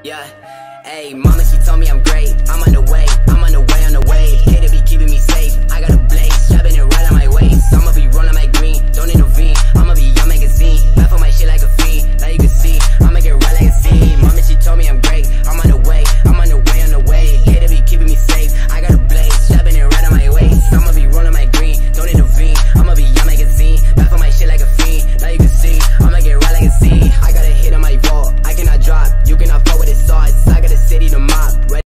Yeah, hey, mama, she told me I'm great. I'm on the way, on the wave. Hey, to be keeping me safe. I got a blaze, chopping it right.